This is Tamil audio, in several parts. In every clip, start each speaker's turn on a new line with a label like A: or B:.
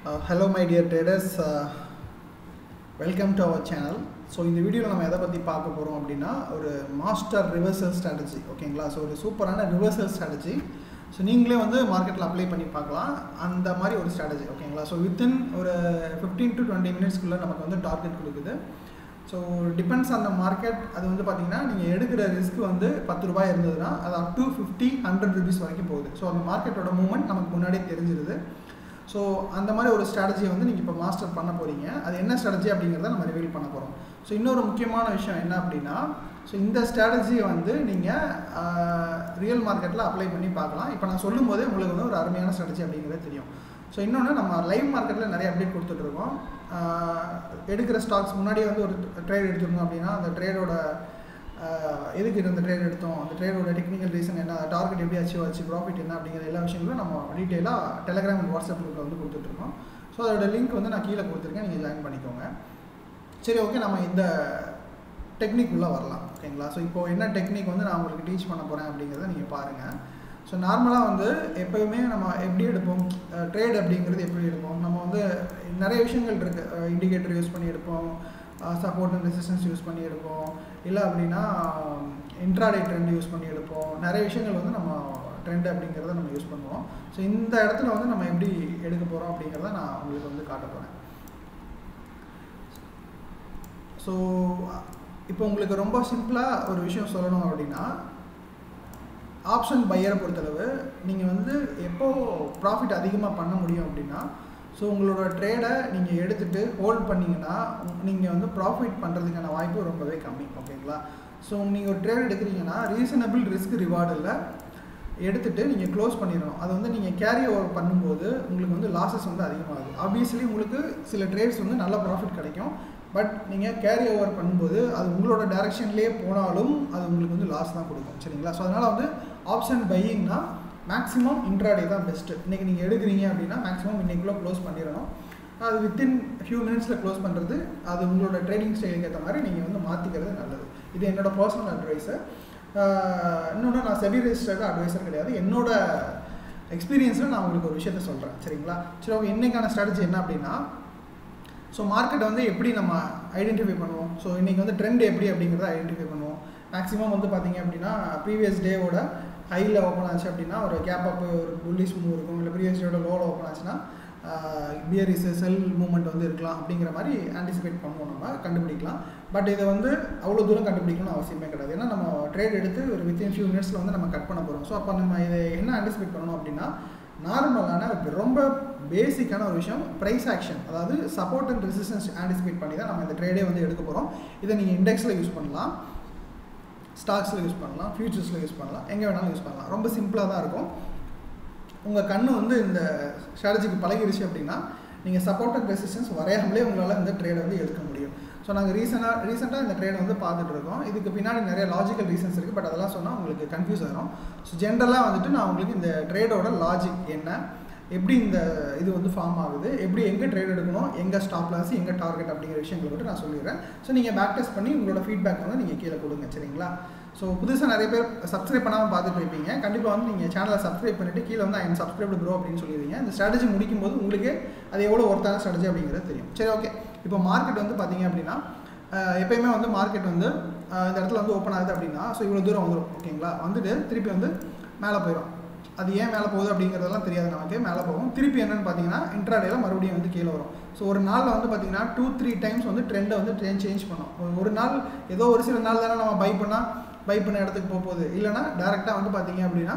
A: Hello my dear traders, welcome to our channel. So in the video நம்ம எதை பத்தி பார்க்க போறோம் அப்படினா ஒரு மாஸ்டர் ரிவர்சல் ஸ்ட்ராட்டஜி ஓகேங்களா. ஸோ ஒரு சூப்பரான ரிவர்சல் ஸ்ட்ராட்டஜி. ஸோ நீங்களே வந்து மார்க்கெட்டில் அப்ளை பண்ணி பார்க்கலாம் அந்த மாதிரி ஒரு ஸ்ட்ராட்டஜி ஓகேங்களா. ஸோ வித்தின் ஒரு 15 to 20 மினிட்ஸ்க்குள்ளே நமக்கு வந்து டார்கெட் கொடுக்குது. So depends on the market. அது வந்து பார்த்தீங்கன்னா நீங்கள் எடுக்கிற ரிஸ்க் வந்து 10 ரூபாய் இருந்ததுன்னா அது அப் டு 50-100 rupees வரைக்கும் போகுது. ஸோ அந்த மார்க்கெட்டோட மூவ்மெண்ட் நமக்கு முன்னாடியே தெரிஞ்சிருது. ஸோ அந்த மாதிரி ஒரு ஸ்ட்ராட்டஜியை வந்து நீங்கள் இப்போ மாஸ்டர் பண்ண போகிறீங்க. அது என்ன ஸ்ட்ராட்டஜி அப்படிங்கிறத நம்ம ரிவீல் பண்ண போகிறோம். ஸோ இன்னொரு முக்கியமான விஷயம் என்ன அப்படின்னா, ஸோ இந்த ஸ்ட்ராட்டஜியை வந்து நீங்கள் ரியல் மார்க்கெட்டில் அப்ளை பண்ணி பார்க்கலாம். இப்போ நான் சொல்லும் போதே உங்களுக்கு வந்து ஒரு அருமையான ஸ்ட்ராட்டஜி அப்படிங்கிறது தெரியும். ஸோ இன்னொன்று நம்ம லைவ் மார்க்கெட்டில் நிறைய அப்டேட் கொடுத்துட்ருக்கோம். எடுக்கிற ஸ்டாக்ஸ் முன்னாடியே வந்து ஒரு ட்ரேட் எடுத்துருந்தோம் அப்படின்னா அந்த ட்ரேடோட எதுக்கு இந்த ட்ரேட் எடுத்தோம், அந்த ட்ரேடோட டெக்னிக்கல் ரீசன் என்ன, டார்கெட் எப்படி அச்சீவ் ஆச்சு, ப்ராஃபிட் என்ன அப்படிங்கிற எல்லா விஷயங்களும் நம்ம டீட்டெயிலாக டெலகிராம் அண்ட் வாட்ஸ்அப் குரூப்பில் வந்து கொடுத்துட்ருக்கோம். ஸோ அதோட லிங்க் வந்து நான் கீழே கொடுத்துருக்கேன், நீங்கள் ஜாயின் பண்ணிக்கோங்க. சரி ஓகே, நம்ம இந்த டெக்னிக் உள்ளே வரலாம் ஓகேங்களா. ஸோ இப்போது என்ன டெக்னிக் வந்து நான் உங்களுக்கு டீச் பண்ண போகிறேன் அப்படிங்கிறத நீங்கள் பாருங்கள். ஸோ நார்மலாக வந்து எப்போயுமே நம்ம எப்படி எடுப்போம், ட்ரேட் அப்படிங்கிறது எப்படி எடுப்போம், நம்ம வந்து நிறைய விஷயங்கள் இருக்குது. இண்டிகேட்டர் யூஸ் பண்ணி எடுப்போம், சப்போர்ட் அண்ட் ரெசிஸ்டன்ஸ் யூஸ் பண்ணி எடுப்போம், இல்லை அப்படின்னா இன்ட்ராடே ட்ரெண்ட் யூஸ் பண்ணி எடுப்போம். நிறைய விஷயங்கள் வந்து நம்ம ட்ரெண்ட் அப்படிங்கிறத நம்ம யூஸ் பண்ணுவோம். ஸோ இந்த இடத்துல வந்து நம்ம எப்படி எடுக்க போகிறோம் அப்படிங்கிறத நான் உங்களுக்கு வந்து காட்ட போகிறேன். ஸோ இப்போ உங்களுக்கு ரொம்ப சிம்பிளாக ஒரு விஷயம் சொல்லணும் அப்படின்னா, ஆப்ஷன் பையரை பொறுத்தளவு நீங்கள் வந்து எப்போ ப்ராஃபிட் அதிகமாக பண்ண முடியும் அப்படின்னா, ஸோ உங்களோட ட்ரேடை நீங்கள் எடுத்துகிட்டு ஹோல்ட் பண்ணிங்கன்னா நீங்கள் வந்து ப்ராஃபிட் பண்ணுறதுக்கான வாய்ப்பு ரொம்பவே கம்மி ஓகேங்களா. ஸோ நீங்கள் ஒரு ட்ரேட் எடுக்கிறீங்கன்னா ரீசனபிள் ரிஸ்க் ரிவார்டில் எடுத்துகிட்டு நீங்கள் க்ளோஸ் பண்ணிடணும். அது வந்து நீங்கள் கேரி ஓவர் பண்ணும்போது உங்களுக்கு வந்து லாஸஸ் வந்து அதிகமாகுது. ஆப்வியஸ்லி உங்களுக்கு சில ட்ரேட்ஸ் வந்து நல்ல ப்ராஃபிட் கிடைக்கும். பட் நீங்கள் கேரி ஓவர் பண்ணும்போது அது உங்களோட டைரெக்ஷன்லேயே போனாலும் அது உங்களுக்கு வந்து லாஸ் தான் கொடுக்கும் சரிங்களா. ஸோ அதனால் வந்து ஆப்ஷன் பையிங்னா மேக்ஸிமம் இன்ட்ராடே தான் பெஸ்ட்டு. இன்றைக்கி நீங்கள் எடுக்கிறீங்க அப்படின்னா மேக்ஸிமம் இன்றைக்குள்ளே க்ளோஸ் பண்ணிடணும். அது வித்தின் ஃபியூ மினிட்ஸில் க்ளோஸ் பண்ணுறது அது உங்களோட ட்ரேடிங் ஸ்டைலுக்கு ஏற்ற மாதிரி நீங்கள் வந்து மாற்றிக்கிறது நல்லது. இது என்னோட பர்சனல் அட்வைஸு. இன்னொன்று நான் செபி ரெஜிஸ்டர்டு அட்வைஸர் கிடையாது. என்னோட எக்ஸ்பீரியன்ஸில் நான் உங்களுக்கு ஒரு விஷயத்த சொல்கிறேன் சரிங்களா. சரி ஓகே, இன்றைக்கான ஸ்ட்ராட்டஜி என்ன அப்படின்னா, ஸோ மார்க்கெட்டை வந்து எப்படி நம்ம ஐடென்டிஃபை பண்ணுவோம், ஸோ இன்றைக்கி வந்து ட்ரெண்ட் எப்படி அப்படிங்கிறத ஐடென்டிஃபை பண்ணுவோம். மேக்ஸிமம் வந்து பார்த்திங்க அப்படின்னா ப்ரீவியஸ் டேவோட ஹையில் ஓப்பன் ஆச்சு அப்படின்னா ஒரு கேப் அப் ஒரு புல்லிஷ் மூவ் இருக்கும், இல்லை ப்ரீவியஸ் டேவோட லோவில் ஓப்பன் ஆச்சுன்னா பியரிஸ் செல் மூவ்மெண்ட் வந்து இருக்கலாம் அப்படிங்கிற மாதிரி ஆன்டிசிபேட் பண்ணுவோம், நம்ம கண்டுபிடிக்கலாம். பட் இதை வந்து அவ்வளோ தூரம் கண்டுபிடிக்கணும்னு அவசியமே கிடையாது. ஏன்னா நம்ம ட்ரேட் எடுத்து ஒரு வித்தின் ஃபியூ மினிட்ஸில் வந்து நம்ம கட் பண்ண போகிறோம். ஸோ அப்போ நம்ம இதை என்ன ஆன்டிசிபேட் பண்ணணும் அப்படின்னா, நார்மலான ரொம்ப பேசிக்கான ஒரு விஷயம் ப்ரைஸ் ஆக்ஷன், அதாவது சப்போர்ட் அண்ட் ரெசிஸ்டன்ஸ் ஆன்டிசிபேட் பண்ணி தான் நம்ம இந்த ட்ரேடே வந்து எடுக்க போகிறோம். இதை நீங்கள் இண்டெக்ஸில் யூஸ் பண்ணலாம், ஸ்டாக்ஸில் யூஸ் பண்ணலாம், ஃபியூச்சர்ஸில் யூஸ் பண்ணலாம், எங்கே வேணாலும் யூஸ் பண்ணலாம். ரொம்ப சிம்பிளாக தான் இருக்கும். உங்கள் கண்ணு வந்து இந்த ஸ்ட்ராட்டஜிக்கு பழகிருச்சு அப்படின்னா நீங்கள் சப்போர்ட் அண்ட் ரெசிஸ்டன்ஸ் வரையாமலே உங்களால் இந்த ட்ரேடை வந்து எடுக்க முடியும். ஸோ நாங்கள் ரீசெண்டாக இந்த ட்ரேடை வந்து பார்த்துட்டு இருக்கோம். இதுக்கு பின்னாடி நிறைய லாஜிக்கல் ரீசன்ஸ் இருக்குது. பட் அதெல்லாம் சொன்னால் உங்களுக்கு கன்ஃபியூஸ் ஆகிடும். ஸோ ஜென்ரலாக வந்துட்டு நான் உங்களுக்கு இந்த ட்ரேடோட லாஜிக் என்ன, எப்படி இந்த இது வந்து ஃபார்ம் ஆகுது, எப்படி எங்கே ட்ரேட் எடுக்கணும், எங்கே ஸ்டாப் லாஸ், எங்கே டார்கெட் அப்படிங்கிற விஷயங்களை மட்டும் நான் சொல்லிடுறேன். ஸோ நீங்கள் பேக் டெஸ்ட் பண்ணி உங்களோட ஃபீட்பேக் வந்து நீங்கள் கீழே கொடுங்க சரிங்களா. ஸோ புதுசாக நிறைய பேர் சப்ஸ்கிரைப் பண்ணாமல் பார்த்துட்டு இருப்பீங்க. கண்டிப்பாக வந்து நீங்கள் சேனலை சப்ஸ்கிரைப் பண்ணிவிட்டு கீழே வந்து ஐஎம் சப்ஸ்கிரைப்டு ப்ரோ அப்படின்னு சொல்லிடுவீங்க. இந்த ஸ்ட்ராட்டஜி முடிக்கும் போது உங்களுக்கு அது எவ்வளோ ஒர்த்தான ஸ்ட்ராட்டஜி அப்படிங்கிறது தெரியும். சரி ஓகே, இப்போ மார்க்கெட் வந்து பார்த்தீங்க அப்படின்னா எப்போயுமே வந்து மார்க்கெட் வந்து இந்த இடத்துல வந்து ஓப்பன் ஆகுது அப்படின்னா ஸோ இவ்வளோ தூரம் வந்துடும் ஓகேங்களா. வந்துட்டு திருப்பி வந்து மேலே போயிடும். அது ஏன் மேலே போகுது அப்படிங்கிறதெல்லாம் தெரியாது நமக்கு. மேலே போகும், திருப்பி என்னென்னு பார்த்தீங்கன்னா இன்ட்ராடேல மறுபடியும் வந்து கீழே வரும். ஸோ ஒரு நாளில் வந்து பார்த்தீங்கன்னா 2-3 டைம்ஸ் வந்து ட்ரெண்டை வந்து சேஞ்ச் பண்ணோம். ஒரு நாள் ஏதோ ஒரு சில நாள் தானே நம்ம பை பண்ண இடத்துக்கு போகுது, இல்லைனா டேரெக்டாக வந்து பார்த்தீங்க அப்படின்னா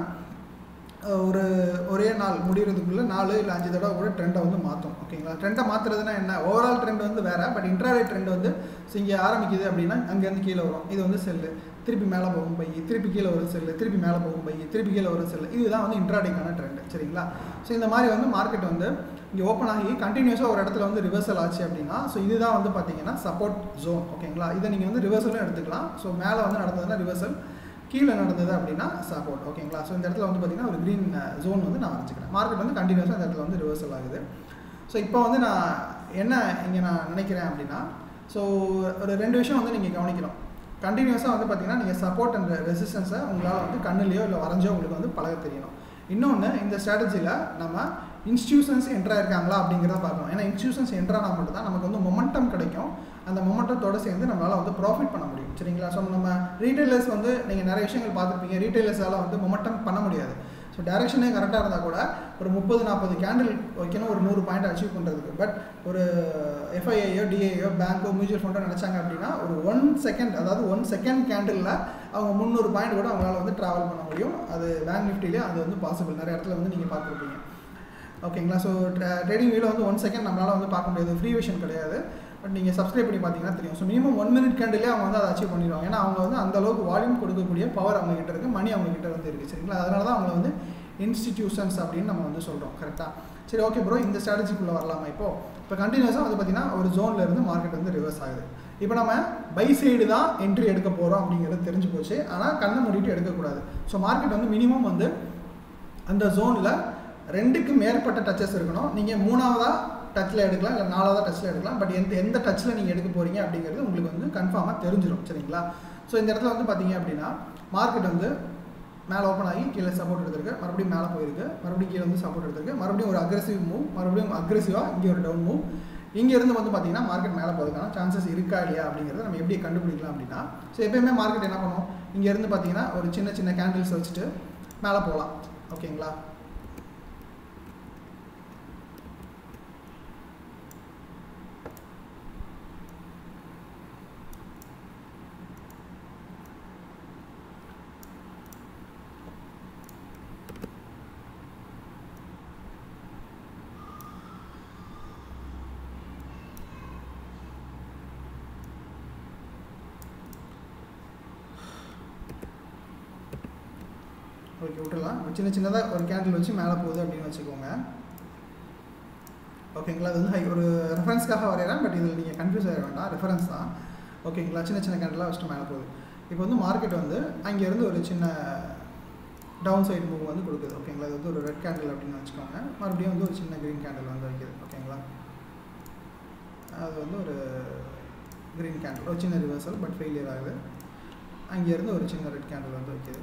A: ஒரே நாள் முடிகிறதுக்குள்ளே 4 இல்லை 5 தடவை கூட ட்ரெண்டை வந்து மாற்றும் ஓகேங்களா. ட்ரெண்டை மாற்றுறதுனா என்ன, ஓவரால் ட்ரெண்ட் வந்து வேறு, பட் இன்ட்ராடே ட்ரெண்ட் வந்து இங்கே ஆரம்பிக்குது அப்படின்னா அங்கேருந்து கீழே வரும். இது வந்து செல்லு, திருப்பி மேலே போகும் பை, திருப்பி கீழே வரும் செல்லு, திருப்பி மேலே போகும் பை, திருப்பி கீழே வரும் செல்லு. இதுதான் வந்து இன்ட்ராடேக்கான ட்ரெண்ட் சரிங்களா. ஸோ இந்த மாதிரி வந்து மார்க்கெட் வந்து இங்கே ஓப்பன் ஆகி கண்டினியூஸாக ஒரு இடத்துல வந்து ரிவர்சல் ஆச்சு அப்படின்னா ஸோ இதுதான் வந்து பார்த்தீங்கன்னா சப்போர்ட் ஜோன் ஓகேங்களா. இதை நீங்கள் வந்து ரிவர்சலும் எடுத்துக்கலாம். ஸோ மேலே வந்து நடந்ததுன்னா ரிவர்சல், கீழே நடந்தது அப்படின்னா சப்போர்ட் ஓகேங்களா. ஸோ இந்த இடத்துல வந்து பார்த்திங்கன்னா ஒரு க்ரீன் ஜோன் வந்து நான் வச்சுக்கிறேன். மார்க்கெட் வந்து கண்டினியூஸாக இந்த இடத்துல வந்து ரிவர்சல் ஆகுது. ஸோ இப்போ வந்து நான் என்ன இங்கே நான் நினைக்கிறேன் அப்படின்னா, ஸோ ஒரு 2 விஷயம் வந்து நீங்கள் கவனிக்கணும். கண்டினியூஸாக வந்து பார்த்திங்கன்னா நீங்கள் சப்போர்ட் அண்ட் ரெசிஸ்டன்ஸை உங்களால் வந்து கண்ணுலையோ இல்லை வரைஞ்சோ உங்களுக்கு வந்து பழக தெரியணும். இன்னொன்று, இந்த ஸ்ட்ராட்டஜியில் நம்ம இன்ஸ்டியூஷன்ஸ் என்ட்ராக இருக்காங்களா அப்படிங்கிறத பார்க்கணும். ஏன்னா இன்ஸ்டியூஷன்ஸ் என்ட்ரானா மட்டும் தான் நமக்கு வந்து மொமெண்டம் கிடைக்கும். அந்த மொமெண்டத்தோடு சேர்ந்து நம்மளால் வந்து ப்ராஃபிட் பண்ண முடியும். சரிங்களா? ஸோ நம்ம ரீட்டைலர்ஸ் வந்து நீங்கள் நிறைய விஷயங்கள் பார்த்துருப்பீங்க. ரீட்டைலர்ஸால் வந்து மொமெண்டம் பண்ண முடியாது. ஸோ டைரெக்ஷனே கரெக்டாக இருந்தால் கூட ஒரு 30-40 கேண்டில் வைக்கணும் ஒரு 100 பாயிண்ட் அச்சீவ் பண்ணுறதுக்கு. பட் ஒரு எஃப்ஐஐயோ டிஐயோ பேங்க்கோ மியூச்சுவல் ஃபண்டோ நினச்சாங்க அப்படின்னா ஒரு 1 செகண்ட், அதாவது 1 செகண்ட் கேண்டிலில் அவங்க 300 பாயிண்ட் கூட அவங்களால வந்து ட்ராவல் பண்ண முடியும். அது பேங்க் நிஃப்டிலே அது வந்து பாசிபிள். நிறைய இடத்துல வந்து நீங்கள் பார்த்துருப்பீங்க. ஓகேங்களா? ஸோ ட்ரேடிங் வியூவில் வந்து 1 செகண்ட் நம்மளால் வந்து பார்க்க முடியாது. ஃப்ரீ விஷன் கிடையாது. பட் நீங்கள் சப்ஸ்கிரைப் பண்ணி பார்த்தீங்கன்னா தெரியும். ஸோ மினிமம் 1 மினிட் கேண்டிலே அவங்க வந்து அதை அச்சீவ் பண்ணிடுவாங்க. ஏன்னா அவங்க வந்து அந்தளவுக்கு வால்யூம் கொடுக்கக்கூடிய பவர் அவங்ககிட்ட இருக்குது, மணி அவங்ககிட்ட வந்து இருக்குது. சரிங்களா? அதனால தான் அவங்க வந்து இன்ஸ்டிடியூஷன்ஸ் அப்படின்னு நம்ம வந்து சொல்கிறோம். கரெக்டாக? சரி, ஓகே ப்ரோ, இந்த ஸ்ட்ராட்டஜிக்குள்ளே வரலாமா? இப்போ கண்டினியூஸாக வந்து பார்த்தீங்கன்னா ஒரு ஜோனில் இருந்து மார்க்கெட் வந்து ரிவர்ஸ் ஆகுது. இப்போ நம்ம பை சைடு தான் என்ட்ரி எடுக்க போகிறோம் அப்படிங்கிறது தெரிஞ்சு போச்சு. ஆனால் கண்ணை மூடிட்டு எடுக்கக்கூடாது. ஸோ மார்க்கெட் வந்து மினிமம் வந்து அந்த ஜோனில் 2க்கு மேற்பட்ட டச்சஸ் இருக்கணும். நீங்கள் 3ஆவதாக டச்சில் எடுக்கலாம், இல்லை 4ஆவதாக டச்சில் எடுக்கலாம். பட் எந்த டச்சில் நீங்கள் எடுக்க போகிறீங்க அப்படிங்கிறது உங்களுக்கு வந்து கன்ஃபார்மாக தெரிஞ்சிடும். சரிங்களா? ஸோ இந்த இடத்துல வந்து பார்த்தீங்க அப்படின்னா மார்க்கெட் வந்து மேலே ஓப்பன் ஆகி கீழே சப்போர்ட் எடுத்திருக்கு, மறுபடியும் மேலே போயிருக்கு, மறுபடியும் கீழே வந்து சப்போர்ட் எடுத்திருக்கு, மறுபடியும் ஒரு அக்ரெசிவ் மூவ், மறுபடியும் அக்ரெசிவாக இங்கே ஒரு டவுன் மூவ். இங்கேருந்து வந்து பார்த்தீங்கன்னா மார்க்கெட் மேலே போகிறதுக்கான சான்சஸ் இருக்கா இல்லையா அப்படிங்கிறத நம்ம எப்படி கண்டுபிடிக்கலாம் அப்படின்னா, ஸோ எப்பயுமே மார்க்கெட் என்ன பண்ணும், இங்கேருந்து பார்த்தீங்கன்னா ஒரு சின்ன சின்ன கேண்டில்ஸ் வச்சுட்டு மேலே போகலாம். ஓகேங்களா? ஓகே, விட்டுடலாம். சின்ன சின்னதாக ஒரு கேண்டில் வச்சு மேலே போகுது அப்படின்னு வச்சுக்கோங்க. ஓகேங்களா? அது வந்து ஒரு ரெஃபரன்ஸ்க்காக வரைகிறேன். பட் இதில் நீங்கள் கன்ஃபியூஸ் ஆக வேண்டாம், ரெஃபரன்ஸ் தான். ஓகேங்களா? சின்ன சின்ன கேண்டிலாக வச்சுட்டு மேலே போகுது. இப்போ வந்து மார்க்கெட் வந்து அங்கேருந்து ஒரு சின்ன டவுன் சைடு மூவ் வந்து கொடுக்குது. ஓகேங்களா? இது வந்து ஒரு ரெட் கேண்டில் அப்படின்னு வச்சுக்கோங்க. மறுபடியும் வந்து ஒரு சின்ன க்ரீன் கேண்டில் வந்து வைக்கிது. ஓகேங்களா? அது வந்து ஒரு க்ரீன் கேண்டில், ஒரு சின்ன ரிவர்சல், பட் ஃபெயிலியர் ஆகுது. அங்கேருந்து ஒரு சின்ன ரெட் கேண்டில் வந்து வைக்கிது.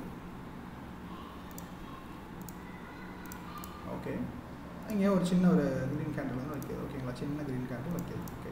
A: ஓகே, அங்கே ஒரு சின்ன ஒரு க்ரீன் கேண்டில் வந்து வைக்கிது. ஓகேங்களா? சின்ன க்ரீன் கேண்டில் வைக்கிது. ஓகே,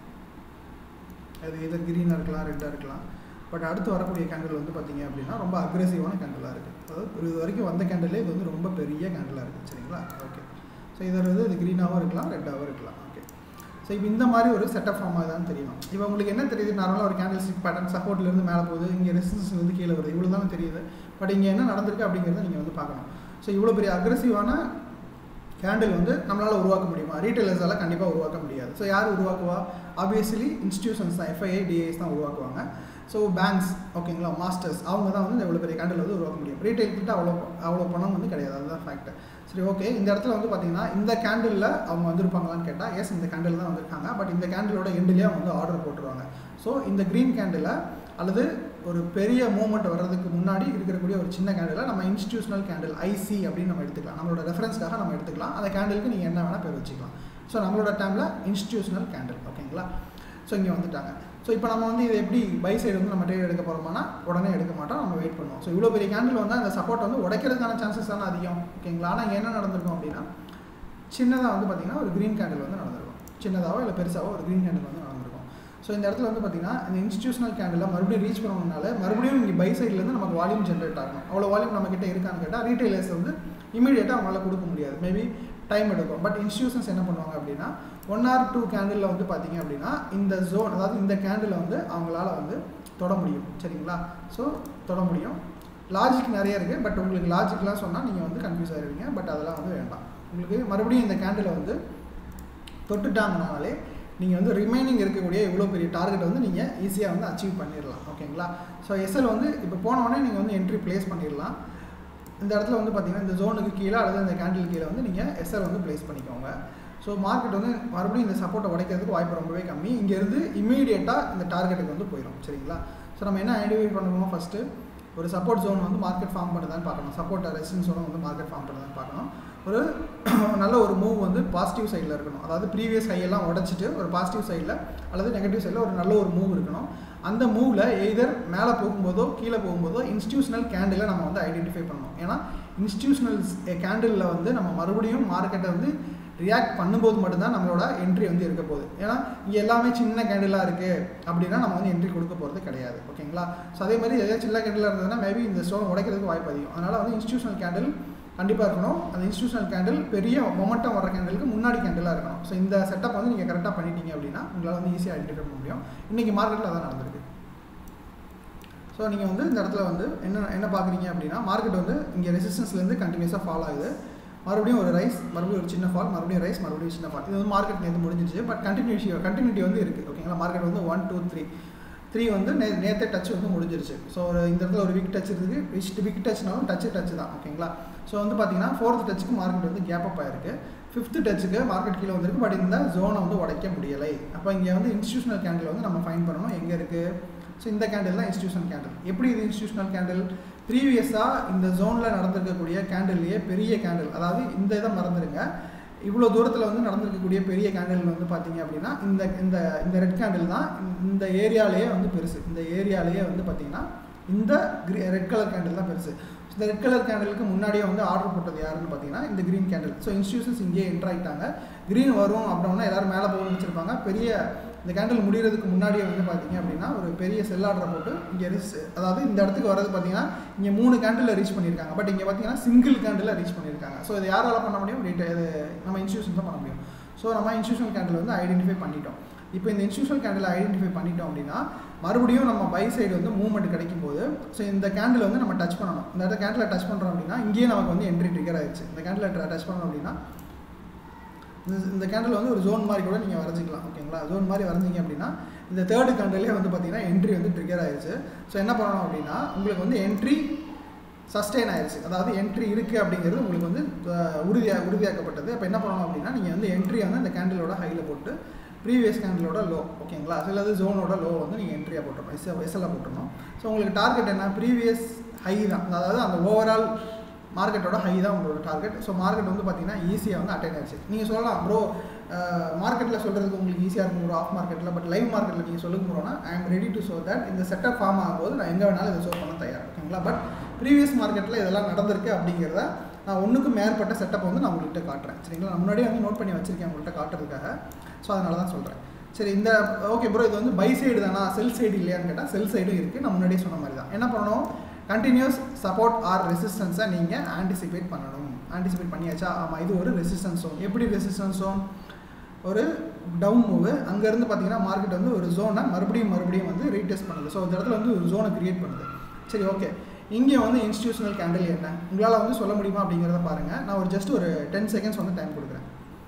A: அது எது க்ரீனாக இருக்கலாம், ரெட்டாக இருக்கலாம். பட் அடுத்து வரக்கூடிய கேண்டில் வந்து பார்த்தீங்க அப்படின்னா ரொம்ப அக்ரெசிவான கேண்டிலாக இருக்குது. அதாவது இது வரைக்கும் வந்த கேண்டிலே இது வந்து ரொம்ப பெரிய கேண்டிலாக இருக்குது. சரிங்களா? ஓகே, ஸோ இதில் வந்து இது க்ரீனாகவும் இருக்கலாம், ரெட்டாகவும் இருக்கலாம். ஓகே, ஸோ இப்போ இந்த மாதிரி ஒரு செட்டப் ஃபார்ம் ஆகுதான்னு தெரியணும். இப்போ உங்களுக்கு என்ன தெரியுது, நார்மலாக ஒரு கேண்டில் ஸ்டிக் பேட்டர்ன் சப்போர்ட்லேருந்து மேலே போகுது, இங்கே ரெசிஸ்டன்ஸ் வந்து கீழே வருது, இவ்வளோ தானே தெரியுது. பட் இங்கே என்ன நடந்திருக்கு அப்படிங்கிறத நீங்கள் வந்து பார்க்கணும். ஸோ இவ்வளோ பெரிய அக்ரெசிவான கேண்டில் வந்து நம்மளால் உருவாக்க முடியுமா? ரீட்டைலர்ஸால் கண்டிப்பாக உருவாக்க முடியாது. ஸோ யார் உருவாக்குவா? ஆப்வியஸ்லி இன்ஸ்டியூஷன்ஸ் தான், எஃப்ஐஐ டிஐஸ் தான் உருவாக்குவாங்க. ஸோ பேங்க்ஸ், ஓகேங்களா, மாஸ்டர்ஸ், அவங்க தான் வந்து எவ்வளோ பெரிய கேண்டில் வந்து உருவாக்க முடியும். ரீட்டைல் கிட்ட அவ்வளோ பணம் வந்து கிடையாது. அதுதான் ஃபேக்ட். சரி, ஓகே, இந்த இடத்துல வந்து பார்த்தீங்கன்னா இந்த கேண்டிலில் அவங்க வந்திருப்பாங்களான்னு கேட்டால் எஸ், இந்த கேண்டில் தான் வந்திருக்காங்க. பட் இந்த கேண்டிலோட எண்ட்லேயே அவங்க வந்து ஆர்டர் போட்டுருவாங்க. ஸோ இந்த க்ரீன் கேண்டில் அல்லது ஒரு பெரிய மூவ்மெண்ட் வர்றதுக்கு முன்னாடி இருக்கக்கூடிய ஒரு சின்ன கேண்டில் நம்ம இன்ஸ்டியூஷனல் கேண்டில் ஐசி அப்படின்னு நம்ம எடுத்துக்கலாம். நம்மளோட ரெஃபரன்ஸ்க்காக நம்ம எடுத்துக்கலாம். அந்த கேண்டிலுக்கு நீங்கள் என்ன வேணால் பேர் வச்சுக்கலாம். ஸோ நம்மளோட டைமில் இன்ஸ்டியூஷனல் கேண்டில். ஓகேங்களா? ஸோ இங்கே வந்துட்டாங்க. ஸோ இப்போ நம்ம வந்து இதை எப்படி பை சைடு வந்து நம்ம ட்ரேட் எடுக்க போகிறோம்னா உடனே எடுக்க மாட்டோம், நம்ம வெயிட் பண்ணுவோம். ஸோ இவ்வளோ பெரிய கேண்டில் வந்து அந்த சப்போர்ட் வந்து உடைக்கிறதுக்கான சான்சஸ் தானே அதிகம். ஓகேங்களா? ஆனால் இங்கே என்ன நடந்திருக்கும் அப்படின்னா சின்னதாக வந்து பார்த்திங்கன்னா ஒரு க்ரீன் கேண்டில் வந்து நடந்திருக்கும். சின்னதாகவோ இல்லை பெருசாகவோ ஒரு க்ரீன் கேண்டில் வந்து நடந்திருக்கும். ஸோ இந்த இடத்துல வந்து பார்த்திங்கன்னா இந்த இன்ஸ்டியூஷனல் கேண்டில் மறுபடியும் ரீச் பண்ணணும்னால மறுபடியும் இங்கே பை சைட்லேருந்து நமக்கு வால்யூம் ஜென்ரேட் ஆகணும். அவ்வளோ வால்யூம் நம்மக்கிட்ட இருக்கான்னு கேட்டால் ரீட்டைலர்ஸ் வந்து இமீடியட்டாக அவங்களால கொடுக்க முடியாது. மேபி டைம் எடுக்கும். பட் இன்ஸ்டியூஷன்ஸ் என்ன பண்ணுவாங்க அப்படின்னா 1 or 2 கேண்டிலில் வந்து பார்த்திங்க அப்படின்னா இந்த ஜோன், அதாவது இந்த கேண்டில் வந்து அவங்களால வந்து தொட முடியும். சரிங்களா? ஸோ தொட முடியும். லாஜிக் நிறைய இருக்குது. பட் உங்களுக்கு லாஜிக்லாம் சொன்னால் நீங்கள் வந்து கன்ஃபியூஸ் ஆகிடுவீங்க. பட் அதெல்லாம் வந்து வேண்டாம். உங்களுக்கு மறுபடியும் இந்த கேண்டிலை வந்து தொட்டுட்டாங்கனாலே நீங்கள் வந்து ரிமைனிங் இருக்கக்கூடிய இவ்வளோ பெரிய டார்கெட் வந்து நீங்கள் ஈஸியாக வந்து அச்சீவ் பண்ணிடலாம். ஓகேங்களா? ஸோ எஸ்எல் வந்து இப்போ போனவொடனே நீங்கள் வந்து என்ட்ரி ப்ளேஸ் பண்ணிடலாம். இந்த இடத்துல வந்து பார்த்திங்கன்னா இந்த ஜோனுக்கு கீழே அல்லது இந்த கேண்டில் கீழே வந்து நீங்கள் எஸ்எல் வந்து ப்ளேஸ் பண்ணிக்கோங்க. ஸோ மார்க்கெட் வந்து மறுபடியும் இந்த சப்போர்ட்டை உடைக்கிறதுக்கு வாய்ப்பு ரொம்பவே கம்மி. இங்கேருந்து இமீடியட்டாக இந்த டார்கெட்டுக்கு வந்து போயிடும். சரிங்களா? ஸோ நம்ம என்ன ஐடென்டிஃபை பண்ணணுமோ ஃபஸ்ட்டு ஒரு சப்போர்ட் ஜோன் வந்து மார்க்கெட் ஃபார்ம் பண்ணுதான்னு பார்க்கணும். சப்போர்ட் ரெசிஸ்டன்ஸ் ஜோன் வந்து மார்க்கெட் ஃபார்ம் பண்ணுதான்னு பார்க்கணும். ஒரு நல்ல ஒரு மூவ் வந்து பாசிட்டிவ் சைடில் இருக்கணும். அதாவது ப்ரீவியஸ் ஹையெல்லாம் உடச்சிட்டு ஒரு பாசிட்டிவ் சைடில் அல்லது நெகட்டிவ் சைடில் ஒரு நல்ல ஒரு மூவ் இருக்கணும். அந்த மூவில் எய்தர் மேலே போகும்போதோ கீழே போகும்போதோ இன்ஸ்டியூஷனல் கேண்டிலை நம்ம வந்து ஐடென்டிஃபை பண்ணணும். ஏன்னா இன்ஸ்டிடியூஷனல் கேண்டிலில் வந்து நம்ம மறுபடியும் மார்க்கெட்டை வந்து ரியாக்ட் பண்ணும்போது மட்டும்தான் நம்மளோட என்ட்ரி வந்து இருக்க போகுது. ஏன்னா இங்கே எல்லாமே சின்ன கேண்டிலாக இருக்குது அப்படின்னா நம்ம வந்து என்ட்ரி கொடுக்க போகிறது கிடையாது. ஓகேங்களா? ஸோ அதே மாதிரி எதாவது சின்ன கேண்டிலாக இருந்ததுன்னா மேபி இந்த ஸ்டோன் உடைக்கிறதுக்கு வாய்ப்பு அதிகம். அதனால் வந்து இன்ஸ்டிடியூஷனல் கேண்டில் கண்டிப்பாக இருக்கணும். அந்த இன்ஸ்டிடியூஷனல் கேண்டில் பெரிய மொமெண்டம் வர கேண்டிலுக்கு முன்னாடி கேண்டிலாக இருக்கணும். ஸோ இந்த செட்டப் வந்து நீங்கள் கரெக்டாக பண்ணிட்டீங்க அப்படின்னா உங்களால் வந்து ஈஸியாக ஐடென்டிஃபை பண்ண முடியும். இன்றைக்கி மார்க்கெட்டில் அதான் நடந்திருக்கு. ஸோ நீங்கள் வந்து இந்த இடத்துல வந்து என்ன பார்க்குறீங்க அப்படின்னா மார்க்கெட் வந்து இங்கே ரெசிஸ்டன்ஸ்லேருந்து கண்டினியூஸாக ஃபால் ஆகுது. மறுபடியும் ஒரு ரைஸ், மறுபடியும் ஒரு சின்ன ஃபால், மறுபடியும் ரைஸ், மறுபடியும் சின்ன ஃபால். இது வந்து மார்க்கெட் நேற்று முடிஞ்சிச்சு. பட் கண்டினியூட்டி வந்து இருக்குது. ஓகேங்களா? மார்க்கெட் வந்து 1 2 3 வந்து நேற்றே டச் வந்து முடிஞ்சிருச்சு. ஸோ இந்த இடத்துல ஒரு வீக் டச் இருக்குது. வீக் டச்னாலும் டச் தான். ஓகேங்களா? ஸோ வந்து பார்த்தீங்கன்னா 4th டச்சுக்கு மார்க்கெட் வந்து கேப் அப் ஆயிருக்கு. 5th டச்சுக்கு மார்க்கெட் கீழே வந்திருக்கு. பட் இந்த ஜோனை வந்து உடைக்க முடியலை. அப்போ இங்கே வந்து இன்ஸ்டிடியூஷனல் கேண்டில் வந்து நம்ம ஃபைண்ட் பண்ணணும் எங்கே இருக்குது. ஸோ இந்த கேண்டில் தான் இன்ஸ்டிடியூஷனல் கேண்டில். எப்படி இது இன்ஸ்டிடியூஷனல் கேண்டில்? ப்ரீவியஸாக இந்த ஜோனில் நடந்திருக்கக்கூடிய கேண்டில்லையே பெரிய கேண்டில், அதாவது இந்த இதை மறந்துடுங்க, இவ்வளோ தூரத்தில் வந்து நடந்திருக்கக்கூடிய பெரிய கேண்டில் வந்து பார்த்தீங்க அப்படின்னா இந்த இந்த இந்த ரெட் கேண்டில் தான் இந்த ஏரியாலேயே வந்து பெருசு. இந்த ஏரியாலேயே வந்து பார்த்தீங்கன்னா இந்த ரெட் கலர் கேண்டில் தான் பெருசு. இந்த ரெட் கலர் கேண்டிலுக்கு முன்னாடியே வந்து ஆர்டர் போட்டது யாருன்னு பார்த்தீங்கன்னா இந்த க்ரீன் கேண்டில். ஸோ இன்ஸ்டிடியூஷன்ஸ் இங்கேயே என்ட்ரு ஆகிட்டாங்க. க்ரீன் வரும் அப்படின்னா எல்லோரும் மேலே போகணும்னு வச்சுருப்பாங்க. பெரிய இந்த கேண்டில் முடிகிறதுக்கு முன்னாடியே வந்து பார்த்தீங்க அப்படின்னா ஒரு பெரிய செல் ஆர்டரை போட்டு இங்கே அதாவது இந்த இடத்துக்கு வரது பார்த்தீங்கன்னா இங்கே 3 கேண்டில் ரீச் பண்ணியிருக்காங்க. பட் இங்கே பார்த்தீங்கன்னா சிங்கிள் கேண்டில் ரீச் பண்ணியிருக்காங்க. ஸோ இது யாரால் பண்ண முடியும்? இது நம்ம இன்ஸ்டிடியூஷன் தான் பண்ண முடியும். ஸோ நம்ம இன்ஸ்டிடியூஷனல் கேண்டில் வந்து ஐடென்டிஃபை பண்ணிட்டோம். இப்போ இந்த இன்ஸ்டிடியூஷனல் கேண்டில் ஐடென்டிஃபை பண்ணிட்டோம் அப்படின்னா மறுபடியும் நம்ம பை சைடு வந்து மூவ்மெண்ட் கிடைக்கும் போது ஸோ இந்த கேண்டில் வந்து நம்ம டச் பண்ணணும். இந்த இடத்துல கேண்டில் டச் பண்ணுறோம் அப்படின்னா இங்கேயே நமக்கு வந்து என்ட்ரி ட்ரிகர் ஆயிடுச்சு. இந்த கேண்டில் டச் பண்ணோம் அப்படின்னா இந்த கேண்டில் வந்து ஒரு ஜோன் மாதிரி கூட நீங்கள் வரைஞ்சிக்கலாம். ஓகேங்களா? ஜோன் மாதிரி வரைஞ்சிங்க அப்படின்னா இந்த 3rd கேண்டிலே வந்து பார்த்தீங்கன்னா என்ட்ரி வந்து ட்ரிகர் ஆயிடுச்சு. ஸோ என்ன பண்ணணும் அப்படின்னா உங்களுக்கு வந்து என்ட்ரி சஸ்டெயின் ஆயிடுச்சு. அதாவது என்ட்ரி இருக்குது அப்படிங்கிறது உங்களுக்கு வந்து உறுதியாக்கப்பட்டது. அப்போ என்ன பண்ணணும் அப்படின்னா நீங்கள் வந்து என்ட்ரி வந்து இந்த கேண்டிலோட ஹையில் போட்டு ப்ரீவியஸ் கேண்டிலோட லோ, ஓகேங்களா, சிலது ஜோனோட லோ வந்து நீங்கள் என்ட்ரியாக போட்டுருணும், எஸ்எல்ல போட்டுருணும். ஸோ உங்களுக்கு டார்கெட் என்ன? ப்ரீவியஸ் ஹை தான். அதாவது அந்த ஓவரால் மார்க்கெட்டோட ஹை தான் உங்களோட டார்கெட். ஸோ மார்க்கெட் வந்து பார்த்தீங்கன்னா ஈஸியாக வந்து அட்டைன் ஆயிடுச்சு. நீங்கள் சொல்லலாம் ப்ரோ மார்க்கெட்டில் சொல்கிறதுக்கு உங்களுக்கு ஈஸியாக இருக்கும் ப்ரோ ஆஃப் மார்க்கெட்டில். பட் லைவ் மார்க்கெட்டில் நீங்கள் சொல்லுங்க ப்ரோனா I am ready to show that இந்த செட்டப் ஃபார்ம் ஆகும்போது நான் எங்கே வேணாலும் இதை ஷோ பண்ண தயார். ஓகேங்களா? பட் ப்ரீவியஸ் மார்க்கெட்டில் இதெல்லாம் நடந்திருக்கு அப்படிங்கிறத நான் ஒன்றுக்கும் மேற்பட்ட செட்டப் வந்து நான் உங்கள்கிட்ட காட்டுறேன். சரிங்களா? நான் முன்னாடியே வந்து நோட் பண்ணி வச்சுருக்கேன் உங்கள்கிட்ட காட்டுறதுக்காக. ஸோ அதனால தான் சொல்கிறேன். சரி, இந்த ஓகே ப்ரோ இது வந்து பை சைடு தானா, செல் சைடு இல்லையான்னு கேட்டால் செல் சைடும் இருக்குது. நான் முன்னாடியே சொன்ன மாதிரி தான். என்ன பண்ணணும்? கண்டினியூஸ் சப்போர்ட் ஆர் ரெசிஸ்டன்ஸை நீங்கள் ஆன்டிசிபேட் பண்ணணும். ஆன்டிசிபேட் பண்ணியாச்சா? ஆமாம், இது ஒரு ரெசிஸ்டன்ஸ் ஜோன். எப்படி ரெசிஸ்டன்ஸ் ஜோன்? ஒரு டவுன் மூவு. அங்கேருந்து பார்த்தீங்கன்னா மார்க்கெட் வந்து ஒரு ஜோனை மறுபடியும் வந்து ரீடெஸ்ட் பண்ணுது. ஸோ இந்த இடத்துல வந்து ஒரு ஜோனை க்ரியேட் பண்ணுது. சரி, ஓகே. இங்கே வந்து இன்ஸ்டிடியூஷனல் கேண்டில் என்ன உங்களால் வந்து சொல்ல முடியுமா அப்படிங்கிறத பாருங்கள். நான் ஒரு ஜஸ்ட் ஒரு 10 செகண்ட்ஸ் வந்து டைம் கொடுக்குறேன்.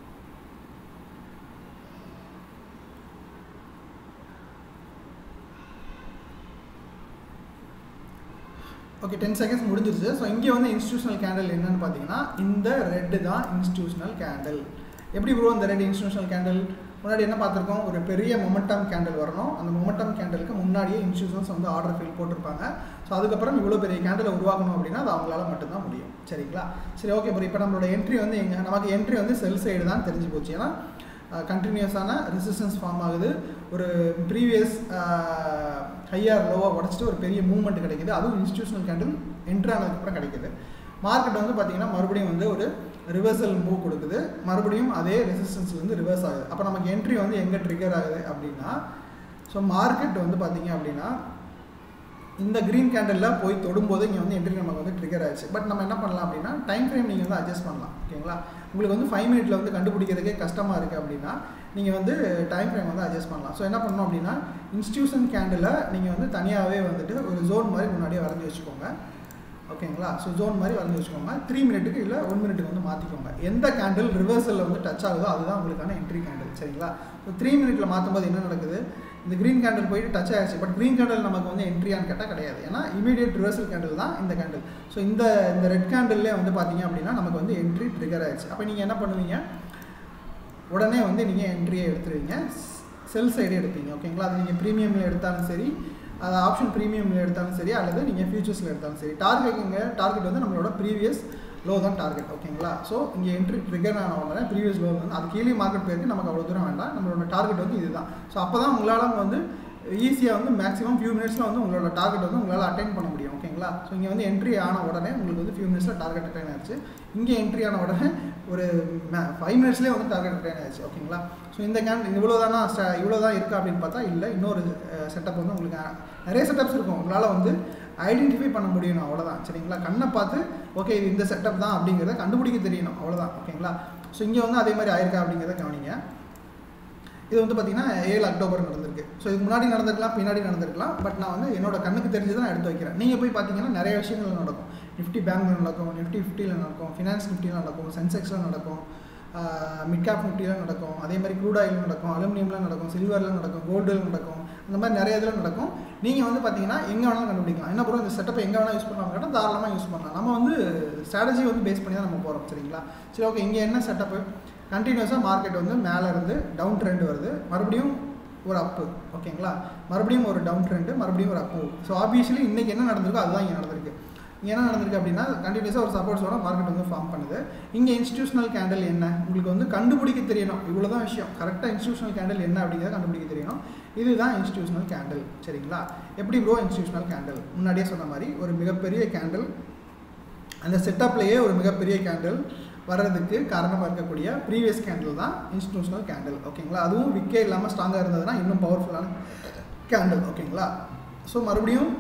A: ஓகே, 10 செகண்ட்ஸ் முடிஞ்சிருச்சு. ஸோ இங்கே வந்து இன்ஸ்டிடியூஷனல் கேண்டில் என்னன்னு பார்த்தீங்கன்னா இந்த ரெட்டு தான் இன்ஸ்டிடியூஷனல் கேண்டில். எப்படி ப்ரோ இந்த ரெட் இன்ஸ்டிடியூஷனல் கேண்டில்? முன்னாடி என்ன பார்த்துருக்கோம்? ஒரு பெரிய மொமெண்டம் கேண்டில் வரணும். அந்த மொமெண்டம் கேண்டிலுக்கு முன்னாடியே இன்ஸ்டிடியூஷன்ஸ் வந்து ஆர்டர் ஃபில் போட்டிருப்பாங்க. ஸோ அதுக்கப்புறம் இவ்வளோ பெரிய கேண்டில் உருவாக்கணும் அப்படின்னா அது அவங்களால மட்டும்தான் முடியும். சரிங்களா? சரி, ஓகே ப்ரோ. இப்போ நம்மளோட என்ட்ரி வந்து நமக்கு என்ட்ரி வந்து செல் சைடு தான் தெரிஞ்சு போச்சு. ஏன்னா கண்டினியூஸான ரெசிஸ்டன்ஸ் ஃபார்ம் ஆகுது. ஒரு ப்ரீவியஸ் ஹையர் லோவாக உடச்சிட்டு ஒரு பெரிய மூவ்மெண்ட் கிடைக்குது. அதுவும் இன்ஸ்டிடியூஷனல் கேண்டில் என்ட்ரி ஆனதுக்கப்புறம் கிடைக்குது. மார்க்கெட் வந்து பார்த்திங்கன்னா மறுபடியும் வந்து ஒரு ரிவர்சல் மூவ் கொடுக்குது. மறுபடியும் அதே ரெசிஸ்டன்ஸ்லேருந்து ரிவர்ஸ் ஆகுது. அப்போ நமக்கு என்ட்ரி வந்து எங்கே ட்ரிகர் ஆகுது அப்படின்னா ஸோ மார்க்கெட் வந்து பார்த்திங்க அப்படின்னா இந்த க்ரீன் கேண்டிலில் போய் தொடும்போது இங்கே வந்து என்ட்ரி நமக்கு வந்து ட்ரிகர் ஆயிடுச்சு. பட் நம்ம என்ன பண்ணலாம் அப்படின்னா டைம் ஃப்ரேம் நீங்கள் வந்து அட்ஜஸ்ட் பண்ணலாம். ஓகேங்களா? உங்களுக்கு வந்து 5 மினிட்ல வந்து கண்டுபிடிக்கிறதுக்கே கஷ்டமாக இருக்குது அப்படின்னா நீங்கள் வந்து டைம் ஃப்ரேம் வந்து அட்ஜஸ்ட் பண்ணலாம். ஸோ என்ன பண்ணணும் அப்படின்னா இன்ஸ்டிடியூஷன் கேண்டில் நீங்கள் வந்து தனியாகவே வந்துட்டு ஒரு ஜோன் மாதிரி முன்னாடியே வரைஞ்சி வச்சுக்கோங்க. ஓகேங்களா? ஸோ ஜோன் மாதிரி வரைஞ்சி வச்சுக்கோங்க. 3 மினிட்டுக்கு இல்லை 1 மினிட்டுக்கு வந்து மாற்றிக்கோங்க. எந்த கேண்டில் ரிவர்சலில் வந்து டச் ஆகுதோ அதுதான் உங்களுக்கான என்ட்ரி கேண்டில். சரிங்களா? ஸோ 3 மினிட்ல மாற்றும்போது என்ன நடக்குது? இந்த க்ரீன் கேண்டில் போயிட்டு டச் ஆகிடுச்சு. பட் க்ரீன் கேண்டில் நமக்கு வந்து என்ட்ரியான்னு கேட்டால் கிடையாது. ஏன்னா இமீடியட் ரிவர்சல் கேண்டில் தான் இந்த கேண்டில். ஸோ இந்த ரெட் கேண்டில்லே வந்து பார்த்தீங்க அப்படின்னா நமக்கு வந்து என்ட்ரி ட்ரிகர் ஆகிடுச்சு. அப்போ நீங்கள் என்ன பண்ணுவீங்க? உடனே வந்து நீங்கள் என்ட்ரியை எடுத்துருவீங்க, செல் சைடு எடுப்பீங்க. ஓகேங்களா? அது நீங்கள் ப்ரீமியமில் எடுத்தாலும் சரி, அது ஆப்ஷன் ப்ரீமியமில் எடுத்தாலும் சரி, அல்லது நீங்கள் ஃபியூச்சர்ஸில் எடுத்தாலும் சரி. டார்கெட் வந்து நம்மளோட ப்ரீவியஸ் லோ தான் டார்கெட். ஓகேங்களா? ஸோ இங்கே என்ட்ரி ட்ரிகர் ஆன உடனே ப்ரீவியஸ் லோ வந்து அது கீழே மார்க்கெட் போயிருக்கு, நமக்கு அவ்வளோ தூரம் வேண்டாம். நம்மளோட டார்கெட் வந்து இதுதான். ஸோ அப்போ தான் உங்களால் வந்து ஈஸியாக வந்து மேக்ஸிமம் ஃபியூ மினிட்ஸில் வந்து உங்களோட டார்கெட் வந்து உங்களால் அட்டைன் பண்ண முடியும். ஓகேங்களா? ஸோ இங்கே வந்து என்ட்ரி ஆன உடனே உங்களுக்கு வந்து ஃபியூ மினிட்ஸில் டார்கெட் அட்டைன் ஆயிடுச்சு. இங்கே என்ட்ரி ஆன உடனே ஒரு 5 மினிட்ஸ்லேயே வந்து டார்கெட் அட்டைன் ஆயிடுச்சு. ஓகேங்களா? ஸோ இந்த இவ்வளோ தான் இருக்கா அப்படின்னு பார்த்தா இல்லை, இன்னொரு செட்டப் வந்து உங்களுக்கு நிறைய செட்டப்ஸ் இருக்கும். உங்களால் வந்து ஐடென்டிஃபை பண்ண முடியணும், அவ்வளோதான். சரிங்களா? கண்ணை பார்த்து ஓகே இது இந்த செட்டப் தான் அப்படிங்கிறத கண்டுபிடிக்க தெரியணும், அவ்வளோதான். ஓகேங்களா? ஸோ இங்கே வந்து அதே மாதிரி ஆயிருக்கா அப்படிங்கிறத கவனிங்க. இது வந்து பார்த்திங்கன்னா 7 அக்டோபர் நடந்திருக்கு. ஸோ இதுக்கு முன்னாடி நடந்திருக்கலாம், பின்னாடி நடந்திருக்கலாம். பட் நான் வந்து என்னோட கண்ணுக்கு தெரிஞ்சதை நான் எடுத்து வைக்கிறேன். நீங்கள் போய் பார்த்தீங்கன்னா நிறைய விஷயங்கள் நடக்கும். நிஃப்டி பேங்க்கில் நடக்கும், நிஃப்டி 50ல் நடக்கும், ஃபினான்ஸ் நிஃப்டியில் நடக்கும், சென்செக்ஸில் நடக்கும், மிட் கேப் நிஃப்டியில் நடக்கும், அதே மாதிரி க்ரூட் ஆயில் நடக்கும், அலுமினியமில் நடக்கும், சில்வரில் நடக்கும், கோல்டில் நடக்கும். அந்த மாதிரி நிறைய இதில் நடக்கும். நீங்கள் வந்து பார்த்தீங்கன்னா எங்கே வேணாலும் கண்டுபிடிக்கலாம். என்ன ப்ரோ இந்த செட்டப்பை எங்கே வேணால் யூஸ் பண்ணலாம் கேட்டால் தாராளமாக யூஸ் பண்ணலாம். நம்ம வந்து ஸ்ட்ராட்டஜி வந்து பேஸ் பண்ணி தான் நம்ம போகிறோம். சரிங்களா? சரி, ஓகே. இங்கே என்ன செட்டப்பு? கண்டினியூஸாக மார்க்கெட் வந்து மேலே இருந்து டவுன் ட்ரெண்ட் வருது, மறுபடியும் ஒரு அப்பு. ஓகேங்களா? மறுபடியும் ஒரு டவுன் ட்ரெண்டு, மறுபடியும் ஒரு அப்பு. ஸோ ஆப்வியஸ்லி இன்றைக்கி என்ன நடந்திருக்கோ அதுதான் இங்கே நடந்திருக்கு. இங்கே என்ன நடந்திருக்கு அப்படின்னா கண்டினியூஸாக ஒரு சப்போர்ட்ஸோட மார்க்கெட் வந்து ஃபார்ம் பண்ணுது. இங்கே இன்ஸ்டியூஷனல் கேண்டில் என்ன உங்களுக்கு வந்து கண்டுபிடிக்க தெரியணும். இவ்வளோ தான் விஷயம். கரெக்டாக இன்ஸ்டியூஷனல் கேண்டில் என்ன அப்படிங்கிறத கண்டுபிடிக்க தெரியணும். இதுதான் இன்ஸ்டியூஷனல் கேண்டில். சரிங்களா? எப்படி ப்ரோ இன்ஸ்டியூஷனல் கேண்டில்? முன்னாடியே சொன்ன மாதிரி ஒரு மிகப்பெரிய கேண்டில், அந்த செட்டப்லேயே ஒரு மிகப்பெரிய கேண்டில் வர்றதுக்கு காரணமாக இருக்கக்கூடிய ப்ரீவியஸ் கேண்டில் தான் இன்ஸ்டியூஷனல் கேண்டில். ஓகேங்களா? அதுவும் விக்கே இல்லாமல் ஸ்ட்ராங்காக இருந்ததுன்னா இன்னும் பவர்ஃபுல்லான கேண்டில். ஓகேங்களா? ஸோ மறுபடியும்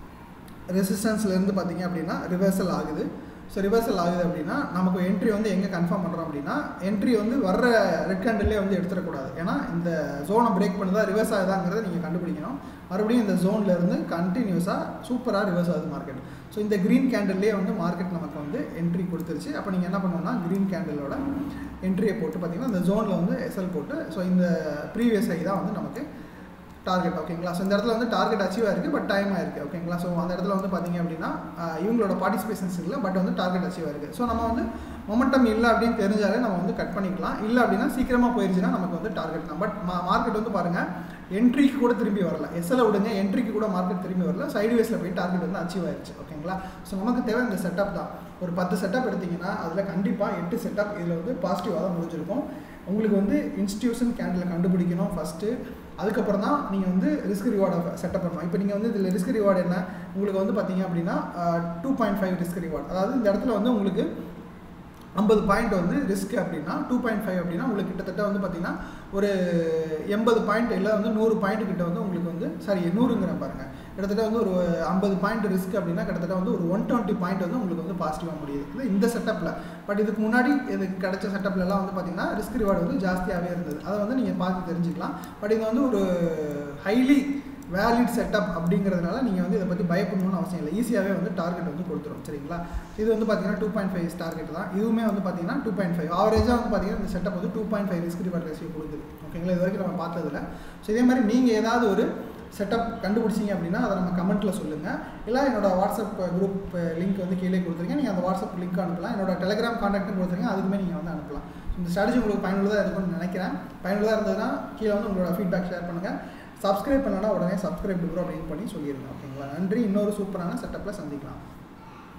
A: ரெசிஸ்டன்ஸ்லேருந்து பார்த்தீங்க அப்படின்னா ரிவர்சல் ஆகுது. ஸோ ரிவர்சல் ஆகுது அப்படின்னா நமக்கு என்ட்ரி வந்து எங்கே கன்ஃபார்ம் பண்ணுறோம் அப்படின்னா என்ட்ரி வந்து வர்ற ரெட் கேண்டிலே வந்து எடுத்துடக்கூடாது. ஏன்னா இந்த ஜோனை பிரேக் பண்ணுதா ரிவர்ஸ் ஆகுதாங்கிறத நீங்கள் கண்டுபிடிக்கணும். மறுபடியும் இந்த ஜோன்லேருந்து கண்டினியூஸாக சூப்பராக ரிவர்ஸ் ஆகுது மார்க்கெட். ஸோ இந்த க்ரீன் கேண்டில்லே வந்து மார்க்கெட் நமக்கு வந்து என்ட்ரி கொடுத்துருச்சு. அப்போ நீங்கள் என்ன பண்ணணும்னா க்ரீன் கேண்டிலோட என்ட்ரியை போட்டு பார்த்தீங்கன்னா இந்த ஜோனில் வந்து எஸ்எல் போட்டு ஸோ இந்த ப்ரீவியஸ் ஐ தான் வந்து நமக்கு டார்கெட். ஓகேங்களா? ஸோ இந்த இடத்துல வந்து டார்கெட் அச்சீவ் ஆயிருக்கு, பட் டைம் ஆயிருக்கு. ஓகேங்களா? ஸோ அந்த இடத்துல வந்து பார்த்தீங்க அப்படின்னா இவங்களோட பார்ட்டிசிபேஷன்ஸ் இல்லை, பட் வந்து டார்கெட் அச்சீவ் ஆயிருக்கு. ஸோ நம்ம வந்து மொமெண்டம் இல்லை அப்படின்னு தெரிஞ்சாலே நம்ம வந்து கட் பண்ணிக்கலாம். இல்லை அப்படின்னா சீக்கிரமாக போயிருச்சுன்னா நமக்கு வந்து டார்கெட் தான். பட் மார்க்கெட் வந்து பாருங்கள் என்ட்ரிக்கு கூட திரும்பி வரல. எஸ்எல் விடுங்க, என்ட்ரிக்கு கூட மார்க்கெட் திரும்பி வரல. சைடுவேஸில் போய் டார்கெட் வந்து அச்சீவ் ஆயிடுச்சு. ஓகேங்களா? ஸோ நமக்கு தேவை இந்த செட்டப் தான். ஒரு 10 செட்டப் எடுத்திங்கன்னா அதில் கண்டிப்பாக 8 செட்டப் இதில் வந்து பாசிட்டிவாக தான் முடிஞ்சிருக்கும். உங்களுக்கு வந்து இன்ஸ்டியூஷன் கேண்டில் கண்டுபிடிக்கணும் ஃபஸ்ட்டு. அதுக்கப்புறம் தான் நீங்கள் வந்து ரிஸ்க் ரிவார்டை செட்டப் பண்ணணும். இப்போ நீங்கள் வந்து இதில் ரிஸ்க் ரிவார்டு என்ன உங்களுக்கு வந்து பார்த்தீங்க அப்படின்னா 2.5 ரிஸ்க் ரிவார்டு. அதாவது இந்த இடத்துல வந்து உங்களுக்கு 50 பாயிண்ட் வந்து ரிஸ்க் அப்படின்னா 2.5 அப்படின்னா உங்களுக்கு கிட்டத்தட்ட வந்து பார்த்தீங்கன்னா ஒரு 80 பாயிண்ட் இல்லை வந்து 100 பாயிண்ட் கிட்ட வந்து உங்களுக்கு வந்து 100ங்கிற பாருங்கள். கிட்டத்தட்ட வந்து ஒரு 50 பாயிண்ட் ரிஸ்க் அப்படின்னா கிட்டத்தட்ட வந்து ஒரு 120 பாயிண்ட் வந்து உங்களுக்கு வந்து பாசிட்டிவாக முடியுது இந்த செட்டப்பில். பட் இதுக்கு முன்னாடி இதுக்கு கிடைச்ச செட்டப்லலாம் வந்து பார்த்தீங்கன்னா ரிஸ்க் ரிவார்டு வந்து ஜாஸ்தியாகவே இருந்தது. அதை வந்து நீங்கள் பார்த்து தெரிஞ்சுக்கலாம். பட் இது வந்து ஒரு ஹைலி வேலிட் செட்டப் அப்படிங்கிறதுனால நீங்கள் வந்து இதை பற்றி பயப்படணும்னு அவசியம் இல்லை. ஈஸியாகவே வந்து டார்கெட் வந்து கொடுத்துரும். சரிங்களா? இது வந்து பார்த்தீங்கன்னா 2.5 டார்கெட் தான். இதுவுமே வந்து பார்த்தீங்கன்னா 2.5 ஆவரேஜாக வந்து பார்த்தீங்கன்னா இந்த செட்டப் வந்து 2.5 ரிஸ்க் ரிவார்ட் ரேஷியோ கொடுக்குது. ஓகேங்களா? இது வரைக்கும் நம்ம பார்த்ததில்ல. ஸோ இதே மாதிரி நீங்கள் ஏதாவது ஒரு செட்டப் கண்டுபிடிச்சிங்க அப்படின்னா அதை நம்ம கமெண்ட்டில் சொல்லுங்கள். இல்லை என்னோட வாட்ஸ்அப் குரூப் லிங்க் வந்து கீழே கொடுத்துருங்க. நீங்கள் அந்த வாட்ஸ்அப் லிங்க் அனுப்பலாம். என்னோட டெலிகிராம் கான்டாக்ட்டும் கொடுத்துருங்க. அதுக்குமே நீங்கள் வந்து அனுப்பலாம். இந்த ஸ்ட்ராட்டஜி உங்களுக்கு பயனுள்ளதாக இருக்கும்னு நினைக்கிறேன். பயனுள்ளதாக இருந்ததுன்னா கீழே வந்து உங்களோட ஃபீட்பேக் ஷேர் பண்ணுங்கள். சப்ஸ்கிரைப் பண்ணலன்னா உடனே சப்ஸ்கிரைப் பண்ணுறோம் அப்படின்னு பண்ணி சொல்லிடுங்க. ஓகேங்களா? நன்றி. இன்னொரு சூப்பரான செட்டப்பில் சந்திக்கலாம்.